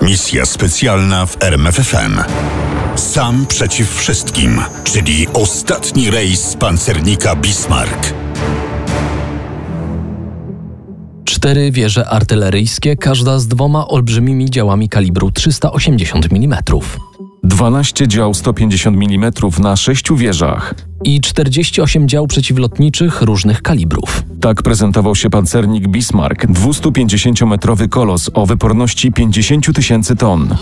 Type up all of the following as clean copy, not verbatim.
Misja specjalna w RMF FM. Sam przeciw wszystkim, czyli ostatni rejs pancernika Bismarck. 4 wieże artyleryjskie, każda z 2 olbrzymimi działami kalibru 380 mm. 12 dział 150 mm na 6 wieżach. I 48 dział przeciwlotniczych różnych kalibrów. Tak prezentował się pancernik Bismarck, 250-metrowy kolos o wyporności 50 000 ton.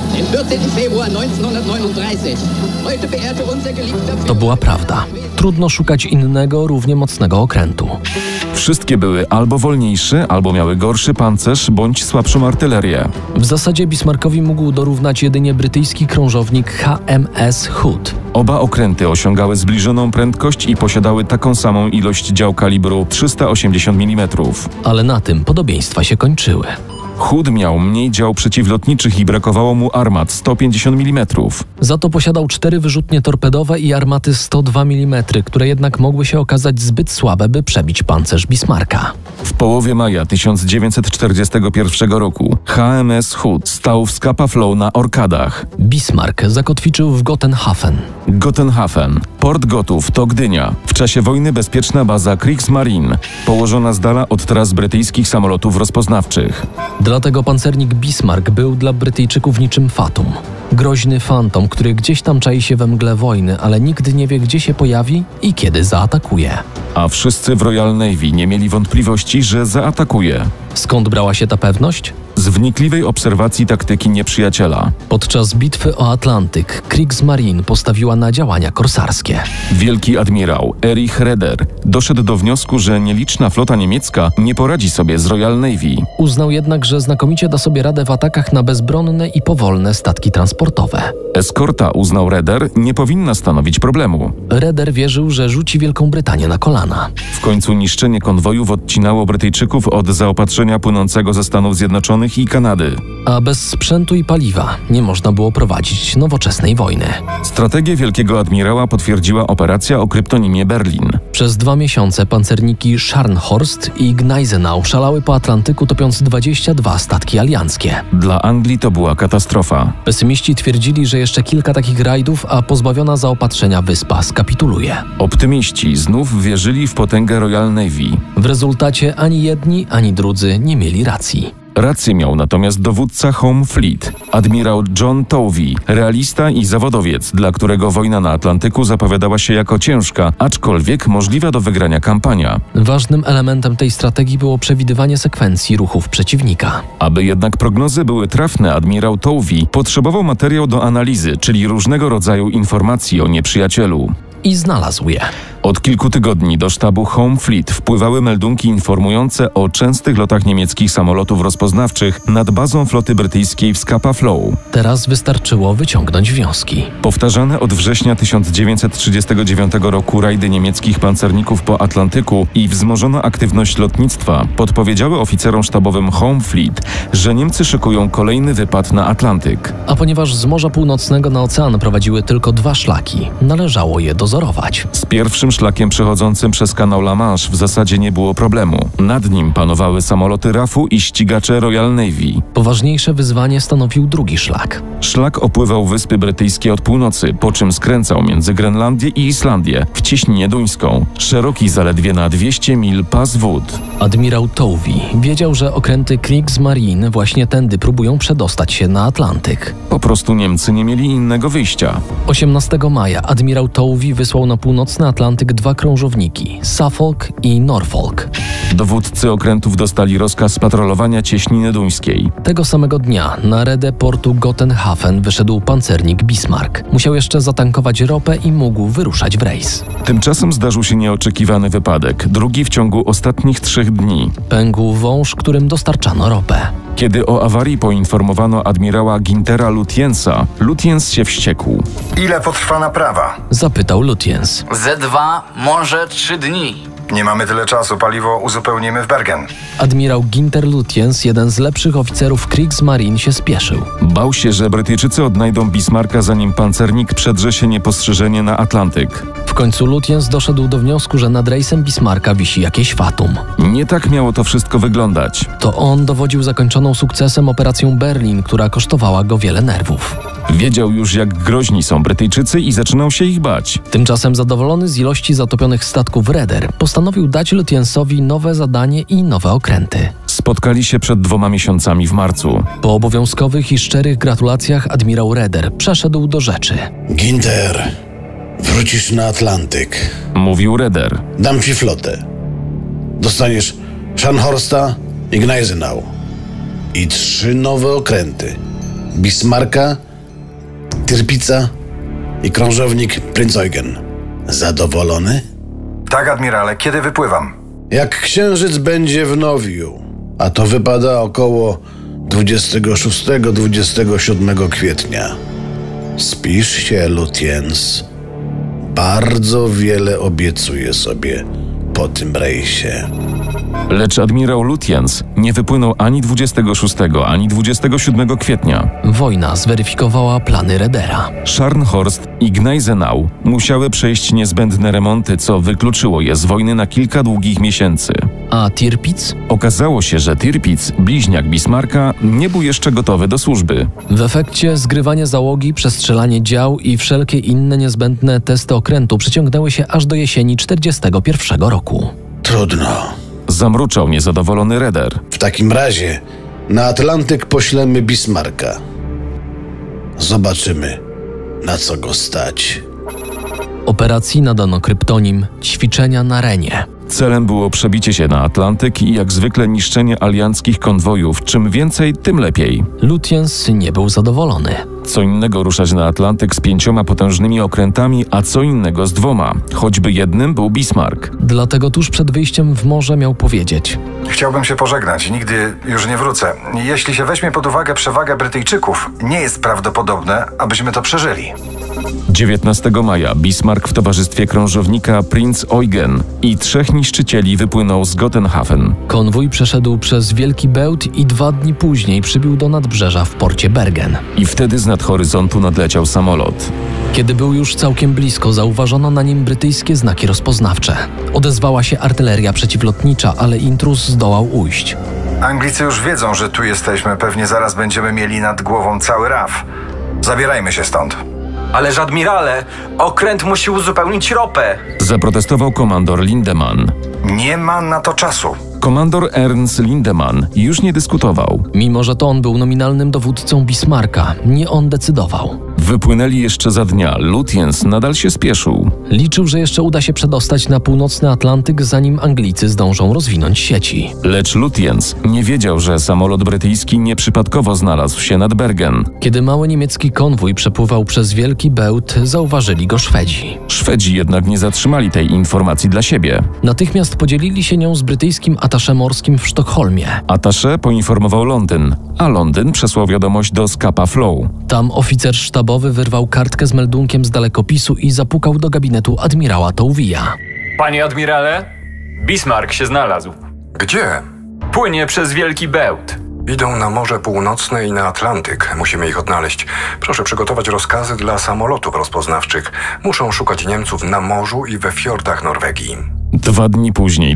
To była prawda. Trudno szukać innego, równie mocnego okrętu. Wszystkie były albo wolniejsze, albo miały gorszy pancerz, bądź słabszą artylerię. W zasadzie Bismarckowi mógł dorównać jedynie brytyjski krążownik HMS Hood. Oba okręty osiągały zbliżoną prędkość i posiadały taką samą ilość dział kalibru 380 mm. Ale na tym podobieństwa się kończyły. Hood miał mniej dział przeciwlotniczych i brakowało mu armat 150 mm. Za to posiadał 4 wyrzutnie torpedowe i armaty 102 mm, które jednak mogły się okazać zbyt słabe, by przebić pancerz Bismarcka. W połowie maja 1941 roku HMS Hood stał w Scapa Flow na Orkadach. Bismarck zakotwiczył w Gotenhafen. Gotenhafen. Port Gotów to Gdynia. W czasie wojny bezpieczna baza Kriegsmarine, położona z dala od tras brytyjskich samolotów rozpoznawczych. Dlatego pancernik Bismarck był dla Brytyjczyków niczym fatum. Groźny fantom, który gdzieś tam czai się we mgle wojny, ale nigdy nie wie, gdzie się pojawi i kiedy zaatakuje. A wszyscy w Royal Navy nie mieli wątpliwości, że zaatakuje. Skąd brała się ta pewność? Z wnikliwej obserwacji taktyki nieprzyjaciela. Podczas bitwy o Atlantyk Kriegsmarine postawiła na działania korsarskie. Wielki admirał Erich Raeder doszedł do wniosku, że nieliczna flota niemiecka nie poradzi sobie z Royal Navy. Uznał jednak, że znakomicie da sobie radę w atakach na bezbronne i powolne statki transportowe. Eskorta, uznał Raeder, nie powinna stanowić problemu. Raeder wierzył, że rzuci Wielką Brytanię na kolana. W końcu niszczenie konwojów odcinało Brytyjczyków od zaopatrzenia płynącego ze Stanów Zjednoczonych i Kanady. A bez sprzętu i paliwa nie można było prowadzić nowoczesnej wojny. Strategię wielkiego admirała potwierdziła operacja o kryptonimie Berlin. Przez 2 miesiące pancerniki Scharnhorst i Gneisenau szalały po Atlantyku, topiąc 22 statki alianckie. Dla Anglii to była katastrofa. Pesymiści twierdzili, że jeszcze kilka takich rajdów, a pozbawiona zaopatrzenia wyspa skapituluje. Optymiści znów wierzyli w potęgę Royal Navy. W rezultacie ani jedni, ani drudzy nie mieli racji. Rację miał natomiast dowódca Home Fleet, admirał John Tovey, realista i zawodowiec, dla którego wojna na Atlantyku zapowiadała się jako ciężka, aczkolwiek możliwa do wygrania kampania. Ważnym elementem tej strategii było przewidywanie sekwencji ruchów przeciwnika. Aby jednak prognozy były trafne, admirał Tovey potrzebował materiał do analizy, czyli różnego rodzaju informacji o nieprzyjacielu. I znalazł je. Od kilku tygodni do sztabu Home Fleet wpływały meldunki informujące o częstych lotach niemieckich samolotów rozpoznawczych nad bazą floty brytyjskiej w Scapa Flow. Teraz wystarczyło wyciągnąć wnioski. Powtarzane od września 1939 roku rajdy niemieckich pancerników po Atlantyku i wzmożona aktywność lotnictwa podpowiedziały oficerom sztabowym Home Fleet, że Niemcy szykują kolejny wypad na Atlantyk. A ponieważ z Morza Północnego na ocean prowadziły tylko 2 szlaki, należało je dozorować. Z pierwszym szlakiem przechodzącym przez kanał La Manche w zasadzie nie było problemu. Nad nim panowały samoloty RAF-u i ścigacze Royal Navy. Poważniejsze wyzwanie stanowił drugi szlak. Szlak opływał Wyspy Brytyjskie od północy, po czym skręcał między Grenlandię i Islandię w cieśninie duńską. Szeroki zaledwie na 200 mil pas wód. Admirał Tovey wiedział, że okręty Kriegsmarine właśnie tędy próbują przedostać się na Atlantyk. Po prostu Niemcy nie mieli innego wyjścia. 18 maja admirał Tovey wysłał na północny Atlantyk 2 krążowniki, Suffolk i Norfolk. Dowódcy okrętów dostali rozkaz patrolowania cieśniny duńskiej. Tego samego dnia na redę portu Gotenhafen wyszedł pancernik Bismarck. Musiał jeszcze zatankować ropę i mógł wyruszać w rejs. Tymczasem zdarzył się nieoczekiwany wypadek, drugi w ciągu ostatnich 3 dni. Pękł wąż, którym dostarczano ropę. Kiedy o awarii poinformowano admirała Günthera Lutyensa, Lutyens się wściekł. Ile potrwa naprawa? Zapytał Lutyens. Ze 2 2, może 3 dni. Nie mamy tyle czasu, paliwo uzupełnimy w Bergen. Admirał Günther Lutyens, jeden z lepszych oficerów Kriegsmarine, się spieszył. Bał się, że Brytyjczycy odnajdą Bismarcka, zanim pancernik przedrze się niepostrzeżenie na Atlantyk. W końcu Lutyens doszedł do wniosku, że nad rejsem Bismarcka wisi jakieś fatum. Nie tak miało to wszystko wyglądać. To on dowodził zakończoną sukcesem operacją Berlin, która kosztowała go wiele nerwów. Wiedział już, jak groźni są Brytyjczycy i zaczynał się ich bać. Tymczasem zadowolony z ilości zatopionych statków Raeder postanowił dać Lutyensowi nowe zadanie i nowe okręty. Spotkali się przed 2 miesiącami w marcu. Po obowiązkowych i szczerych gratulacjach admirał Raeder przeszedł do rzeczy. Günther, wrócisz na Atlantyk. Mówił Raeder. Dam ci flotę. Dostaniesz Scharnhorsta i Gneisenau. I 3 nowe okręty. Bismarcka, Tirpitza i krążownik Prinz Eugen. Zadowolony? Tak, admirale, kiedy wypływam? Jak księżyc będzie w Nowiu, a to wypada około 26-27 kwietnia. Spisz się, Lutyens. Bardzo wiele obiecuję sobie po tym rejsie. Lecz admirał Lutyens nie wypłynął ani 26, ani 27 kwietnia. Wojna zweryfikowała plany Raedera. Scharnhorst i Gneisenau musiały przejść niezbędne remonty, co wykluczyło je z wojny na kilka długich miesięcy. A Tirpitz? Okazało się, że Tirpitz, bliźniak Bismarcka, nie był jeszcze gotowy do służby. W efekcie zgrywanie załogi, przestrzelanie dział i wszelkie inne niezbędne testy okrętu przeciągnęły się aż do jesieni 1941 roku. Trudno. Zamruczał niezadowolony Raeder. W takim razie na Atlantyk poślemy Bismarcka. Zobaczymy, na co go stać. Operacji nadano kryptonim Ćwiczenia na Renie. Celem było przebicie się na Atlantyk i jak zwykle niszczenie alianckich konwojów. Czym więcej, tym lepiej. Lutyens nie był zadowolony. Co innego ruszać na Atlantyk z 5 potężnymi okrętami, a co innego z 2. Choćby jednym był Bismarck. Dlatego tuż przed wyjściem w morze miał powiedzieć: Chciałbym się pożegnać, nigdy już nie wrócę. Jeśli się weźmie pod uwagę przewagę Brytyjczyków, nie jest prawdopodobne, abyśmy to przeżyli. 19 maja Bismarck w towarzystwie krążownika Prinz Eugen i 3 niszczycieli wypłynął z Gotenhafen. Konwój przeszedł przez Wielki Bełt i 2 dni później przybił do nadbrzeża w porcie Bergen. I wtedy z nad horyzontu nadleciał samolot. Kiedy był już całkiem blisko, zauważono na nim brytyjskie znaki rozpoznawcze. Odezwała się artyleria przeciwlotnicza, ale intruz zdołał ujść. Anglicy już wiedzą, że tu jesteśmy. Pewnie zaraz będziemy mieli nad głową cały RAF. Zabierajmy się stąd. Ależ admirale, okręt musi uzupełnić ropę. Zaprotestował komandor Lindemann. Nie ma na to czasu. Komandor Ernst Lindemann już nie dyskutował. Mimo że to on był nominalnym dowódcą Bismarcka, nie on decydował. Wypłynęli jeszcze za dnia. Lutyens nadal się spieszył. Liczył, że jeszcze uda się przedostać na północny Atlantyk, zanim Anglicy zdążą rozwinąć sieci. Lecz Lutyens nie wiedział, że samolot brytyjski nieprzypadkowo znalazł się nad Bergen. Kiedy mały niemiecki konwój przepływał przez Wielki Bełt, zauważyli go Szwedzi. Szwedzi jednak nie zatrzymali tej informacji dla siebie. Natychmiast podzielili się nią z brytyjskim atasze morskim w Sztokholmie. Atasze poinformował Londyn, a Londyn przesłał wiadomość do Scapa Flow. Tam oficer sztabowy wyrwał kartkę z meldunkiem z dalekopisu i zapukał do gabinetu admirała Touville'a. Panie admirale, Bismarck się znalazł. Gdzie? Płynie przez Wielki Bełt. Idą na Morze Północne i na Atlantyk. Musimy ich odnaleźć. Proszę przygotować rozkazy dla samolotów rozpoznawczych. Muszą szukać Niemców na morzu i we fiordach Norwegii. 2 dni później,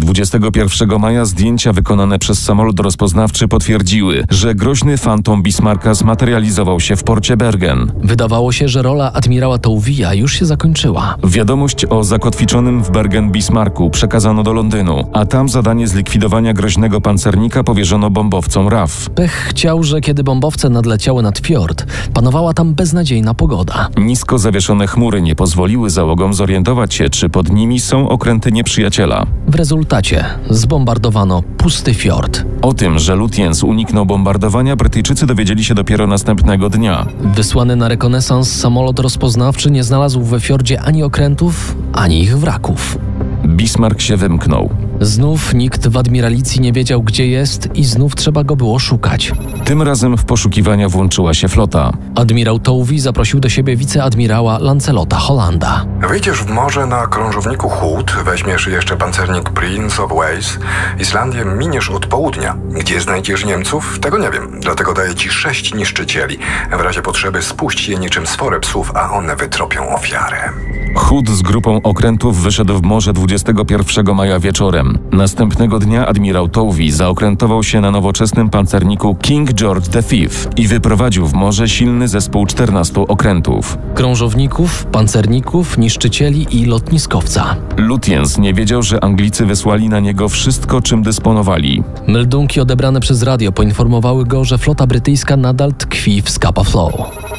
21 maja, zdjęcia wykonane przez samolot rozpoznawczy potwierdziły, że groźny fantom Bismarcka zmaterializował się w porcie Bergen. Wydawało się, że rola admirała Touville'a już się zakończyła. Wiadomość o zakotwiczonym w Bergen Bismarcku przekazano do Londynu, a tam zadanie zlikwidowania groźnego pancernika powierzono bombowcom RAF. Pech chciał, że kiedy bombowce nadleciały nad fiord, panowała tam beznadziejna pogoda. Nisko zawieszone chmury nie pozwoliły załogom zorientować się, czy pod nimi są okręty nieprzyjaciela. W rezultacie zbombardowano pusty fiord. O tym, że Lutyens uniknął bombardowania, Brytyjczycy dowiedzieli się dopiero następnego dnia. Wysłany na rekonesans samolot rozpoznawczy nie znalazł we fiordzie ani okrętów, ani ich wraków. Bismarck się wymknął. Znów nikt w admiralicji nie wiedział, gdzie jest i znów trzeba go było szukać. Tym razem w poszukiwania włączyła się flota. Admirał Tovey zaprosił do siebie wiceadmirała Lancelota Hollanda. Wyjdziesz w morze na krążowniku Hood, weźmiesz jeszcze pancernik Prince of Wales. Islandię miniesz od południa. Gdzie znajdziesz Niemców? Tego nie wiem, dlatego daję ci 6 niszczycieli. W razie potrzeby spuść je niczym sforę psów, a one wytropią ofiarę. Hood z grupą okrętów wyszedł w morze 21 maja wieczorem. Następnego dnia admirał Tovey zaokrętował się na nowoczesnym pancerniku King George V i wyprowadził w morze silny zespół 14 okrętów. Krążowników, pancerników, niszczycieli i lotniskowca. Lutyens nie wiedział, że Anglicy wysłali na niego wszystko, czym dysponowali. Meldunki odebrane przez radio poinformowały go, że flota brytyjska nadal tkwi w Scapa Flow.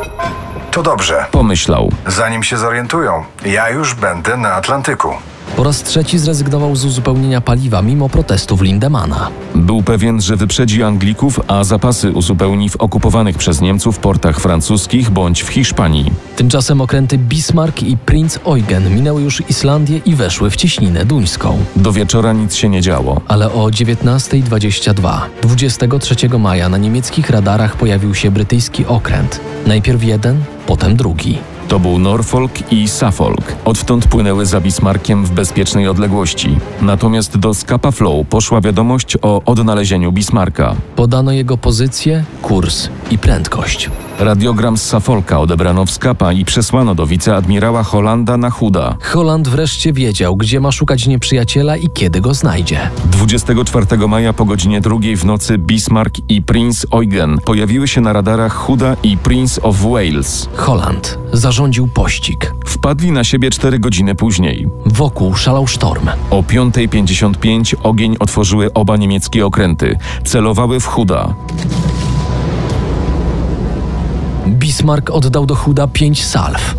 To dobrze. Pomyślał. Zanim się zorientują, ja już będę na Atlantyku. Po raz trzeci zrezygnował z uzupełnienia paliwa mimo protestów Lindemana. Był pewien, że wyprzedzi Anglików, a zapasy uzupełni w okupowanych przez Niemców portach francuskich bądź w Hiszpanii. Tymczasem okręty Bismarck i Prinz Eugen minęły już Islandię i weszły w cieśninę duńską. Do wieczora nic się nie działo. Ale o 19:22, 23 maja na niemieckich radarach pojawił się brytyjski okręt. Najpierw jeden, potem drugi. To był Norfolk i Suffolk. Odtąd płynęły za Bismarckiem w bezpiecznej odległości. Natomiast do Scapa Flow poszła wiadomość o odnalezieniu Bismarcka. Podano jego pozycję, kurs i prędkość. Radiogram z Suffolka odebrano w Scapa i przesłano do wiceadmirała Hollanda na Hooda. Holland wreszcie wiedział, gdzie ma szukać nieprzyjaciela i kiedy go znajdzie. 24 maja po godzinie 2 w nocy Bismarck i Prince Eugen pojawiły się na radarach Hooda i Prince of Wales. Holland zarządził pościg. Wpadli na siebie 4 godziny później. Wokół szalał sztorm. O 5:55 ogień otworzyły oba niemieckie okręty. Celowały w Hooda. Bismarck oddał do Hooda 5 salw.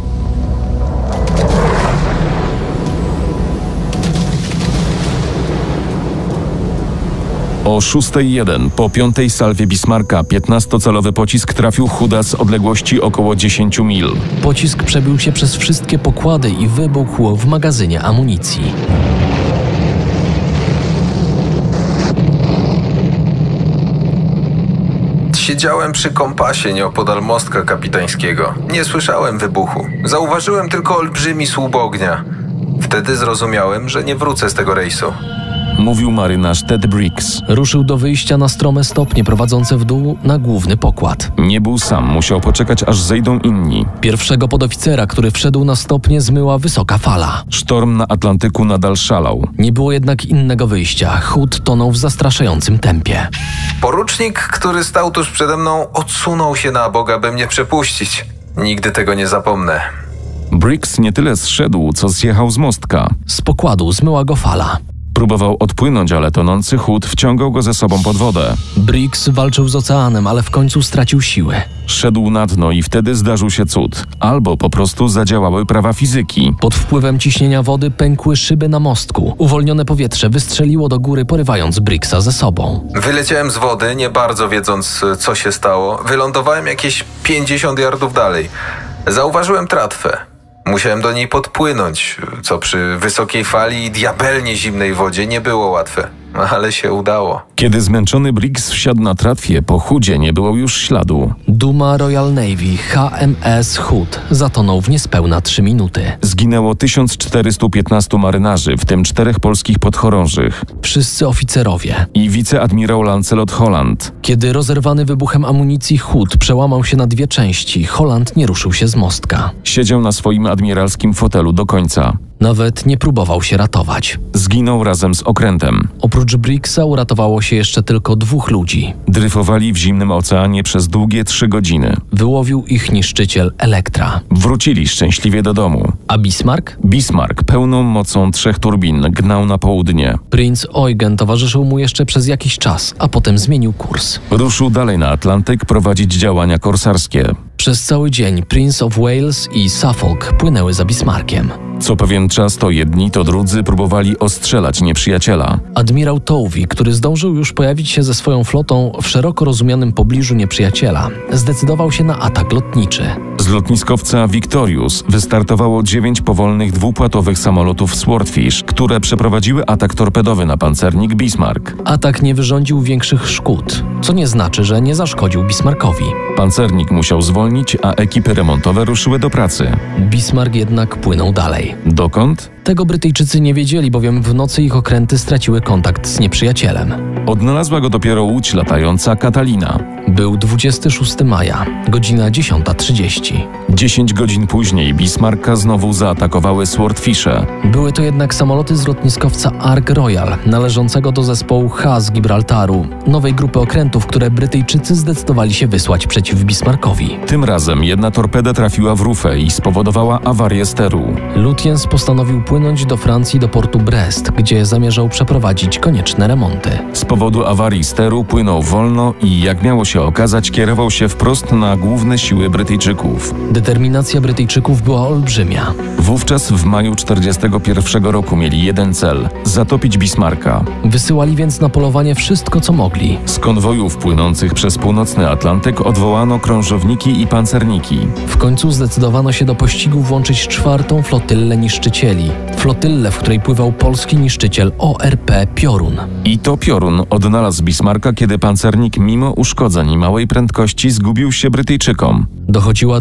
O 6:01 po 5. salwie Bismarcka 15-calowy pocisk trafił Hooda z odległości około 10 mil. Pocisk przebił się przez wszystkie pokłady i wybuchł w magazynie amunicji. Siedziałem przy kompasie nieopodal mostka kapitańskiego. Nie słyszałem wybuchu. Zauważyłem tylko olbrzymi słup ognia. Wtedy zrozumiałem, że nie wrócę z tego rejsu. Mówił marynarz Ted Briggs. Ruszył do wyjścia na strome stopnie prowadzące w dół na główny pokład. Nie był sam, musiał poczekać, aż zejdą inni. Pierwszego podoficera, który wszedł na stopnie, zmyła wysoka fala. Sztorm na Atlantyku nadal szalał. Nie było jednak innego wyjścia. Hood tonął w zastraszającym tempie. Porucznik, który stał tuż przede mną, odsunął się na bok, aby mnie przepuścić. Nigdy tego nie zapomnę. Briggs nie tyle zszedł, co zjechał z mostka. Z pokładu zmyła go fala. Próbował odpłynąć, ale tonący Hood wciągał go ze sobą pod wodę. Briggs walczył z oceanem, ale w końcu stracił siły. Szedł na dno i wtedy zdarzył się cud. Albo po prostu zadziałały prawa fizyki. Pod wpływem ciśnienia wody pękły szyby na mostku. Uwolnione powietrze wystrzeliło do góry, porywając Briggsa ze sobą. Wyleciałem z wody, nie bardzo wiedząc, co się stało. Wylądowałem jakieś 50 yardów dalej. Zauważyłem tratwę. Musiałem do niej podpłynąć, co przy wysokiej fali i diabelnie zimnej wodzie nie było łatwe, ale się udało. Kiedy zmęczony Briggs wsiadł na tratwie, po Hoodzie nie było już śladu. Duma Royal Navy HMS Hood zatonął w niespełna 3 minuty. Zginęło 1415 marynarzy, w tym 4 polskich podchorążych. Wszyscy oficerowie. I wiceadmirał Lancelot Holland. Kiedy rozerwany wybuchem amunicji Hood przełamał się na 2 części, Holland nie ruszył się z mostka. Siedział na swoim admiralskim fotelu do końca. Nawet nie próbował się ratować. Zginął razem z okrętem. Oprócz Briggsa uratowało się jeszcze tylko 2 ludzi. Dryfowali w zimnym oceanie przez długie 3 godziny. Wyłowił ich niszczyciel Elektra. Wrócili szczęśliwie do domu. A Bismarck? Bismarck pełną mocą 3 turbin gnał na południe. Prince Eugen towarzyszył mu jeszcze przez jakiś czas, a potem zmienił kurs. Ruszył dalej na Atlantyk prowadzić działania korsarskie. Przez cały dzień Prince of Wales i Suffolk płynęły za Bismarckiem. Co pewien czas to jedni, to drudzy próbowali ostrzelać nieprzyjaciela. Admirał Tovey, który zdążył już pojawić się ze swoją flotą w szeroko rozumianym pobliżu nieprzyjaciela, zdecydował się na atak lotniczy. Z lotniskowca Victorious wystartowało 9 powolnych dwupłatowych samolotów Swordfish, które przeprowadziły atak torpedowy na pancernik Bismarck. Atak nie wyrządził większych szkód, co nie znaczy, że nie zaszkodził Bismarckowi. Pancernik musiał zwolnić, a ekipy remontowe ruszyły do pracy. Bismarck jednak płynął dalej. Dokąd? Tego Brytyjczycy nie wiedzieli, bowiem w nocy ich okręty straciły kontakt z nieprzyjacielem. Odnalazła go dopiero łódź latająca Catalina. Był 26 maja, godzina 10:30. 10 godzin później Bismarcka znowu zaatakowały Swordfishe. Były to jednak samoloty z lotniskowca Ark Royal, należącego do zespołu H z Gibraltaru, nowej grupy okrętów, które Brytyjczycy zdecydowali się wysłać przeciw Bismarckowi. Tym razem jedna torpeda trafiła w rufę i spowodowała awarię steru. Lutyens postanowił płynąć do Francji do portu Brest, gdzie zamierzał przeprowadzić konieczne remonty. Z powodu awarii steru płynął wolno i, jak miało się okazać, kierował się wprost na główne siły Brytyjczyków. Determinacja Brytyjczyków była olbrzymia. Wówczas w maju 1941 roku mieli jeden cel – zatopić Bismarcka. Wysyłali więc na polowanie wszystko, co mogli. Z konwojów płynących przez północny Atlantyk odwołano krążowniki i pancerniki. W końcu zdecydowano się do pościgu włączyć 4. flotyllę niszczycieli. Flotyllę, w której pływał polski niszczyciel ORP Piorun. I to Piorun odnalazł Bismarcka, kiedy pancernik mimo uszkodzeń i małej prędkości zgubił się Brytyjczykom. Dochodziła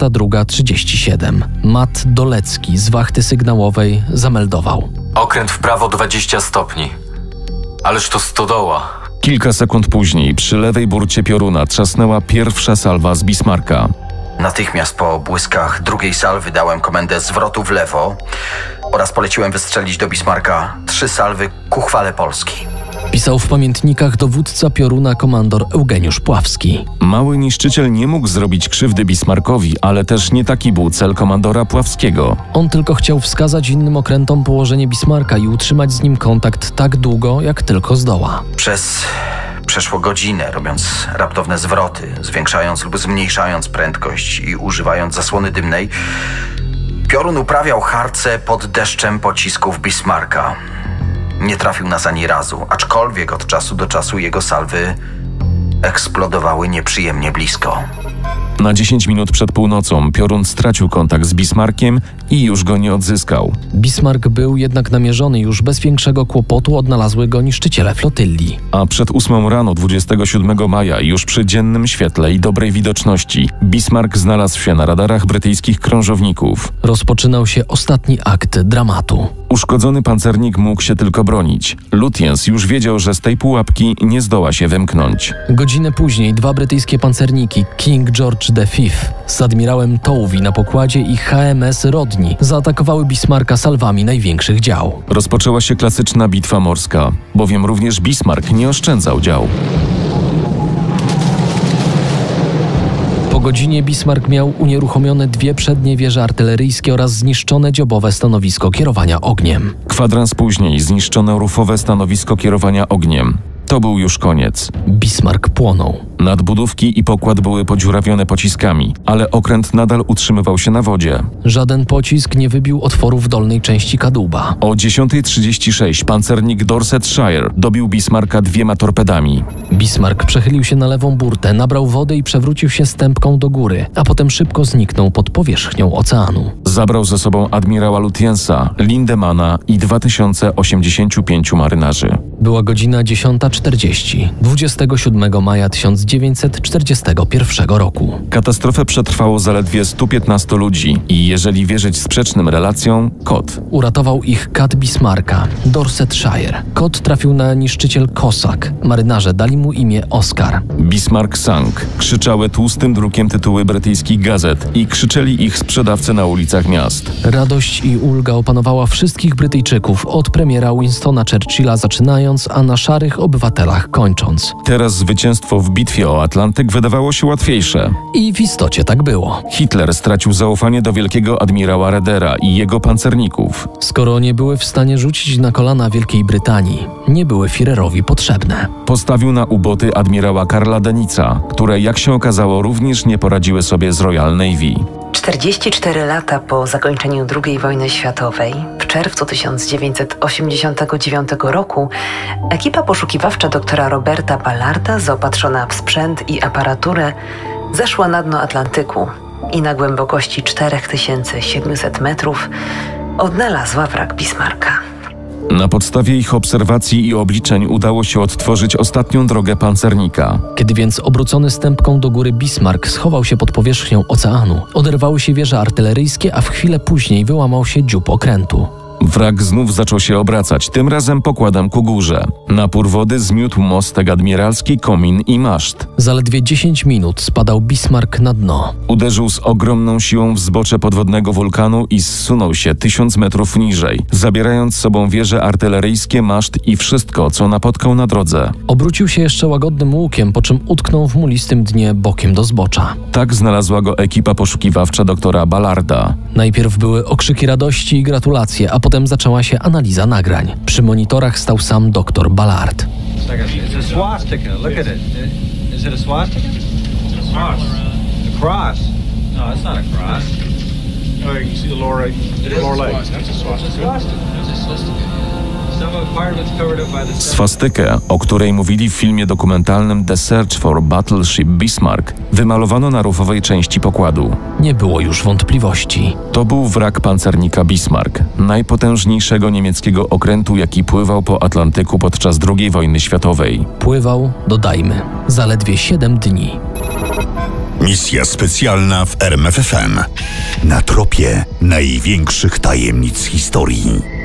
22:37. Matt Dolecki z wachty sygnałowej zameldował: okręt w prawo 20 stopni. Ależ to stodoła. Kilka sekund później przy lewej burcie Pioruna trzasnęła pierwsza salwa z Bismarcka. Natychmiast po błyskach drugiej salwy dałem komendę zwrotu w lewo oraz poleciłem wystrzelić do Bismarcka 3 salwy ku chwale Polski. Pisał w pamiętnikach dowódca Pioruna komandor Eugeniusz Pławski. Mały niszczyciel nie mógł zrobić krzywdy Bismarckowi, ale też nie taki był cel komandora Pławskiego. On tylko chciał wskazać innym okrętom położenie Bismarcka i utrzymać z nim kontakt tak długo, jak tylko zdoła. Przeszło godzinę, robiąc raptowne zwroty, zwiększając lub zmniejszając prędkość i używając zasłony dymnej, Piorun uprawiał harce pod deszczem pocisków Bismarcka. Nie trafił nas ani razu, aczkolwiek od czasu do czasu jego salwy eksplodowały nieprzyjemnie blisko. Na 10 minut przed północą Piorun stracił kontakt z Bismarckiem i już go nie odzyskał. Bismarck był jednak namierzony, już bez większego kłopotu odnalazły go niszczyciele flotylli. A przed 8 rano 27 maja, już przy dziennym świetle i dobrej widoczności, Bismarck znalazł się na radarach brytyjskich krążowników. Rozpoczynał się ostatni akt dramatu. Uszkodzony pancernik mógł się tylko bronić. Lutyens już wiedział, że z tej pułapki nie zdoła się wymknąć. Godzinę później 2 brytyjskie pancerniki King George V z admirałem Tołwi na pokładzie i HMS Rodney zaatakowały Bismarcka salwami największych dział. Rozpoczęła się klasyczna bitwa morska, bowiem również Bismarck nie oszczędzał dział. Po godzinie Bismarck miał unieruchomione 2 przednie wieże artyleryjskie oraz zniszczone dziobowe stanowisko kierowania ogniem. Kwadrans później zniszczono rufowe stanowisko kierowania ogniem. To był już koniec. Bismarck płonął. Nadbudówki i pokład były podziurawione pociskami, ale okręt nadal utrzymywał się na wodzie. Żaden pocisk nie wybił otworu w dolnej części kadłuba. O 10:36 pancernik Dorsetshire dobił Bismarcka 2 torpedami. Bismarck przechylił się na lewą burtę, nabrał wody i przewrócił się stępką do góry, a potem szybko zniknął pod powierzchnią oceanu. Zabrał ze sobą admirała Lutyensa, Lindemana i 2085 marynarzy. Była godzina 10:40, 27 maja 1941 roku. Katastrofę przetrwało zaledwie 115 ludzi i, jeżeli wierzyć sprzecznym relacjom, kot. Uratował ich kat Bismarcka, Dorsetshire. Kot trafił na niszczyciel Cossack. Marynarze dali mu imię Oscar. Bismarck sank. Krzyczały tłustym drukiem tytuły brytyjskich gazet i krzyczeli ich sprzedawcy na ulicach miast. Radość i ulga opanowała wszystkich Brytyjczyków, od premiera Winstona Churchilla zaczynając, a na szarych obywatelach kończąc. Teraz zwycięstwo w bitwie o Atlantyk wydawało się łatwiejsze. I w istocie tak było. Hitler stracił zaufanie do wielkiego admirała Raedera i jego pancerników. Skoro nie były w stanie rzucić na kolana Wielkiej Brytanii, nie były Führerowi potrzebne. Postawił na uboty admirała Karla Denica, które, jak się okazało, również nie poradziły sobie z Royal Navy. 44 lata po zakończeniu II wojny światowej, w czerwcu 1989 roku, ekipa poszukiwawcza doktora Roberta Ballarda, zaopatrzona w sprzęt i aparaturę, zeszła na dno Atlantyku, i na głębokości 4700 metrów odnalazła wrak Bismarcka. Na podstawie ich obserwacji i obliczeń udało się odtworzyć ostatnią drogę pancernika. Kiedy więc obrócony stępką do góry Bismarck schował się pod powierzchnią oceanu, oderwały się wieże artyleryjskie, a w chwilę później wyłamał się dziób okrętu. Wrak znów zaczął się obracać, tym razem pokładem ku górze. Napór wody zmiótł mostek admiralski, komin i maszt. Zaledwie 10 minut spadał Bismarck na dno. Uderzył z ogromną siłą w zbocze podwodnego wulkanu i zsunął się 1000 metrów niżej, zabierając z sobą wieże artyleryjskie, maszt i wszystko, co napotkał na drodze. Obrócił się jeszcze łagodnym łukiem, po czym utknął w mulistym dnie bokiem do zbocza. Tak znalazła go ekipa poszukiwawcza doktora Ballarda. Najpierw były okrzyki radości i gratulacje, a potem zaczęła się analiza nagrań. Przy monitorach stał sam doktor Ballard. Swastykę, o której mówili w filmie dokumentalnym The Search for Battleship Bismarck, wymalowano na rufowej części pokładu. Nie było już wątpliwości. To był wrak pancernika Bismarck, najpotężniejszego niemieckiego okrętu, jaki pływał po Atlantyku podczas II wojny światowej. Pływał, dodajmy, zaledwie 7 dni. Misja specjalna w RMFFM. Na tropie największych tajemnic historii.